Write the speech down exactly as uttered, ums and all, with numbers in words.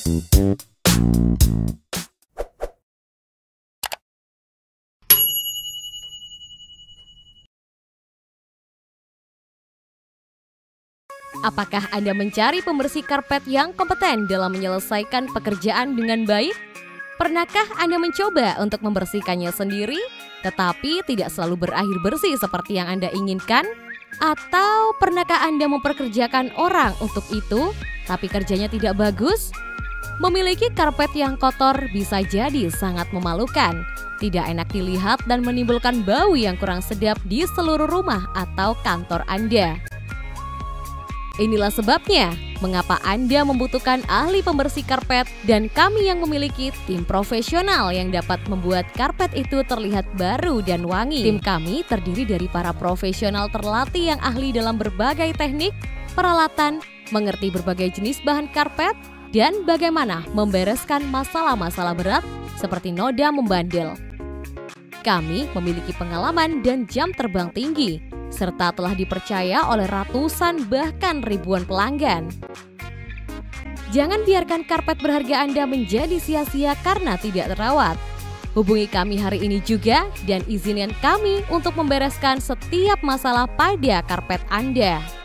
Apakah Anda mencari pembersih karpet yang kompeten dalam menyelesaikan pekerjaan dengan baik? Pernahkah Anda mencoba untuk membersihkannya sendiri, tetapi tidak selalu berakhir bersih seperti yang Anda inginkan? Atau pernahkah Anda memperkerjakan orang untuk itu, tapi kerjanya tidak bagus? Memiliki karpet yang kotor bisa jadi sangat memalukan, tidak enak dilihat dan menimbulkan bau yang kurang sedap di seluruh rumah atau kantor Anda. Inilah sebabnya mengapa Anda membutuhkan ahli pembersih karpet dan kami yang memiliki tim profesional yang dapat membuat karpet itu terlihat baru dan wangi. Tim kami terdiri dari para profesional terlatih yang ahli dalam berbagai teknik, peralatan, mengerti berbagai jenis bahan karpet, dan bagaimana membereskan masalah-masalah berat seperti noda membandel. Kami memiliki pengalaman dan jam terbang tinggi, serta telah dipercaya oleh ratusan bahkan ribuan pelanggan. Jangan biarkan karpet berharga Anda menjadi sia-sia karena tidak terawat. Hubungi kami hari ini juga dan izinkan kami untuk membereskan setiap masalah pada karpet Anda.